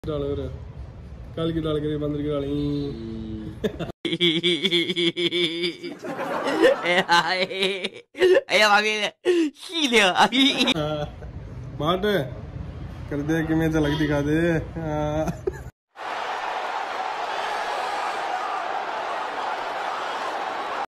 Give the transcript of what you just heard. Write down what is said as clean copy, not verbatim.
कल की डाल के बंदर की डाली माट कर दे कि मैं झलक दिखा दे